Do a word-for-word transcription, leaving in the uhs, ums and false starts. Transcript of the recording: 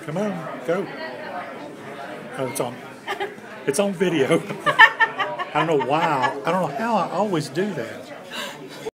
Come on, go. Oh, it's on. It's on video. I don't know why. I don't know how I always do that.